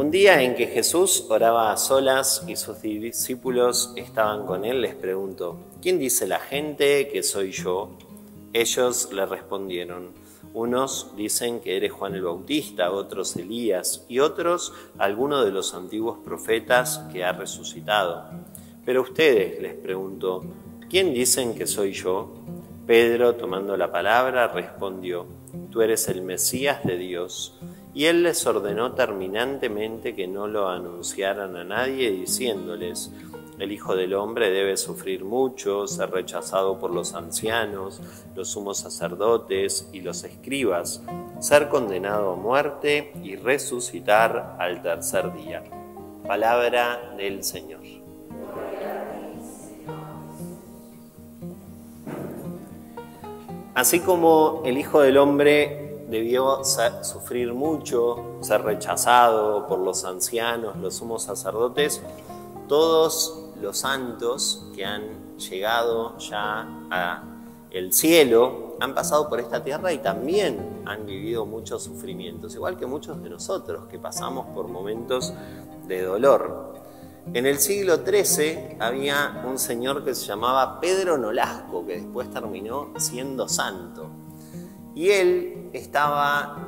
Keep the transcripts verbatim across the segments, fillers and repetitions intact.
Un día en que Jesús oraba a solas y sus discípulos estaban con él, les preguntó: ¿quién dice la gente que soy yo? Ellos le respondieron: unos dicen que eres Juan el Bautista, otros Elías y otros alguno de los antiguos profetas que ha resucitado. Pero ustedes, les preguntó, ¿quién dicen que soy yo? Pedro, tomando la palabra, respondió: tú eres el Mesías de Dios. Y él les ordenó terminantemente que no lo anunciaran a nadie, diciéndoles: el Hijo del Hombre debe sufrir mucho, ser rechazado por los ancianos, los sumos sacerdotes y los escribas, ser condenado a muerte y resucitar al tercer día. Palabra del Señor. Así como el Hijo del Hombre debió sufrir mucho, ser rechazado por los ancianos, los sumos sacerdotes, todos los santos que han llegado ya al cielo han pasado por esta tierra y también han vivido muchos sufrimientos, igual que muchos de nosotros que pasamos por momentos de dolor. En el siglo trece había un señor que se llamaba Pedro Nolasco, que después terminó siendo santo. Y él estaba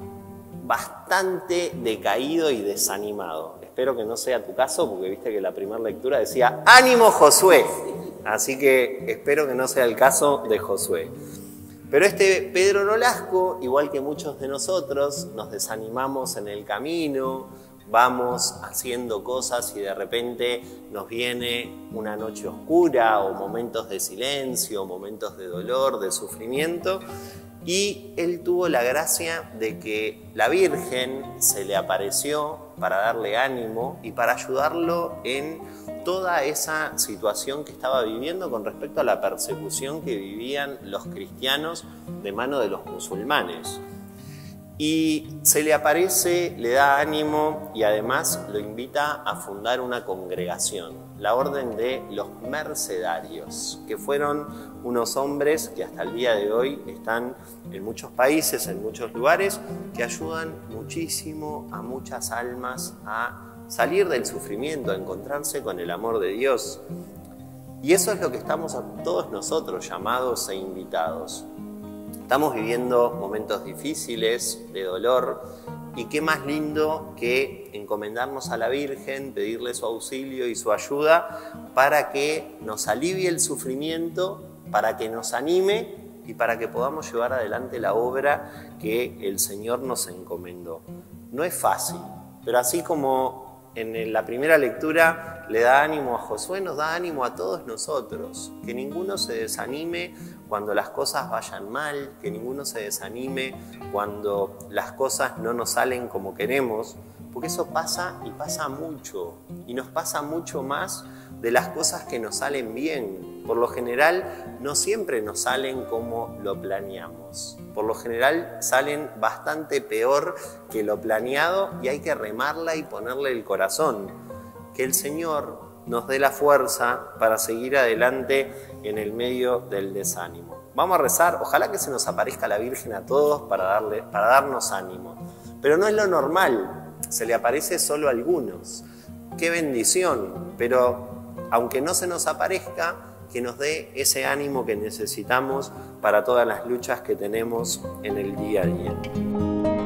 bastante decaído y desanimado. Espero que no sea tu caso, porque viste que la primera lectura decía ¡ánimo, Josué! Así que espero que no sea el caso de Josué. Pero este Pedro Nolasco, igual que muchos de nosotros, nos desanimamos en el camino, vamos haciendo cosas y de repente nos viene una noche oscura o momentos de silencio, momentos de dolor, de sufrimiento. Y él tuvo la gracia de que la Virgen se le apareció para darle ánimo y para ayudarlo en toda esa situación que estaba viviendo con respecto a la persecución que vivían los cristianos de mano de los musulmanes. Y se le aparece, le da ánimo y además lo invita a fundar una congregación, la Orden de los Mercedarios, que fueron unos hombres que hasta el día de hoy están en muchos países, en muchos lugares, que ayudan muchísimo a muchas almas a salir del sufrimiento, a encontrarse con el amor de Dios. Y eso es lo que estamos a todos nosotros llamados e invitados. Estamos viviendo momentos difíciles, de dolor, y qué más lindo que encomendarnos a la Virgen, pedirle su auxilio y su ayuda para que nos alivie el sufrimiento, para que nos anime y para que podamos llevar adelante la obra que el Señor nos encomendó. No es fácil, pero así como en la primera lectura le da ánimo a Josué, nos da ánimo a todos nosotros. Que ninguno se desanime cuando las cosas vayan mal, que ninguno se desanime cuando las cosas no nos salen como queremos, porque eso pasa y pasa mucho, y nos pasa mucho más de las cosas que nos salen bien. Por lo general, no siempre nos salen como lo planeamos. Por lo general, salen bastante peor que lo planeado y hay que remarla y ponerle el corazón. Que el Señor nos dé la fuerza para seguir adelante en el medio del desánimo. Vamos a rezar, ojalá que se nos aparezca la Virgen a todos para, darle, para darnos ánimo. Pero no es lo normal, se le aparece solo a algunos. ¡Qué bendición! Pero aunque no se nos aparezca, que nos dé ese ánimo que necesitamos para todas las luchas que tenemos en el día a día.